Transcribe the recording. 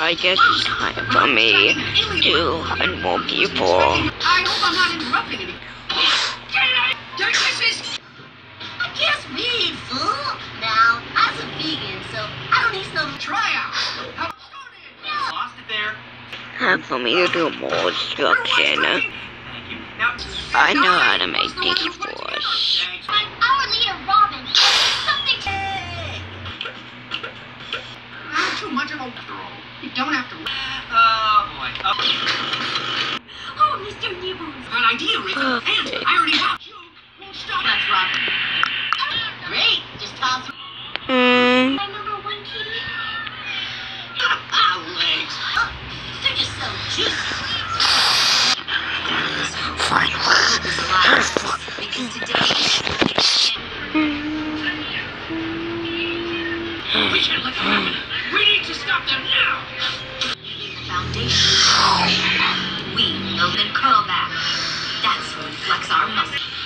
I guess it's time for me to hunt more people. I hope I'm not interrupting anything. I guess weed, fool. Now, I'm a vegan, so I don't need some tryout. Lost it there. Time for me to do more instruction. Thank you. Now, I know how to make these force. Our leader, Robin, something. Not too much of a after all. You don't have to. oh boy. Oh, Mr. Nibbles. Good idea, Rick. Okay. And I already have you. Won't stop. That's Robin. Great. Just toss him. My number one kitty. Legs. Oh, they're just so juicy. Fine. Because today. We can't let them happen. We need to stop them now. Foundation. We build and curl back. That's what flex our muscles.